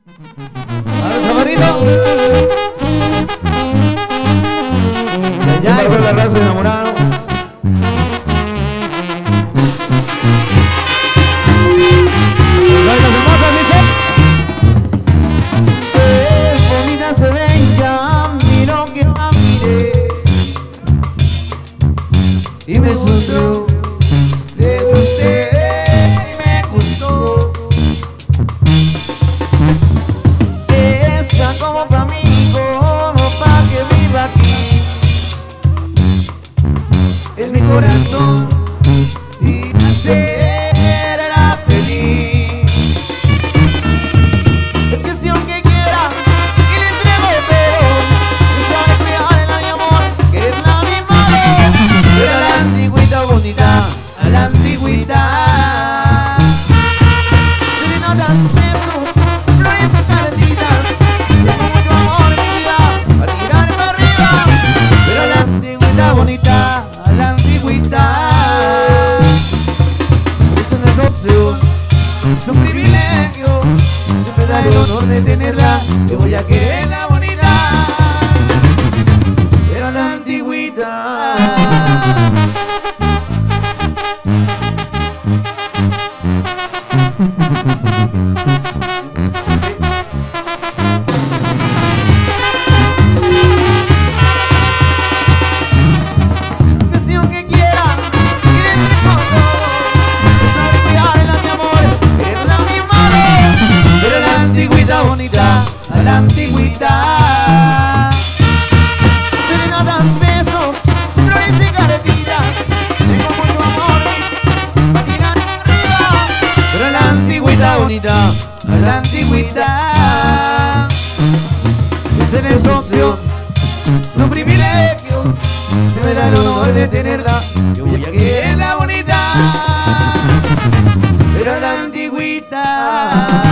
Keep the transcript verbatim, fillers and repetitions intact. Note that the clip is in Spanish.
A ver, Samarito. Ya, ya, con la raza de enamorados. Las hermosas dicen: qué bonita se ve ya, miro que la miré y me subió, le gusté y me gustó. Esa como pa' mí, como pa' que viva aquí en mi corazón y me hacerá feliz. Es cuestión que quiera y le entrego todo. Es sabe cuidar en mi amor, que es la misma vez. Pero a la antigüita bonita, a la antigüita. Serenatas, besos, flores calentitas. Tengo mucho amor en mi vida, para tirar para arriba. Pero a la antigüita bonita, a la antigüita. Eso no es opción, es un privilegio. Se me da el honor de tenerla, que voy a quererla bonita. Pero a la antigüita. Cuestión que quiera y le entrego todo. Es saber cuidarla, mi amor, que es la misma vez. Pero a la antigüita bonita, a la antigüita. Serenatas, besos, flores y caretitas. Tengo mucho amor para tirar arriba. Pero a la antigüita bonita, a la antigüita. Esa no es opción, es un privilegio. Se me da el honor de tenerla, yo voy a quererla bonita. Pero a la antigüita.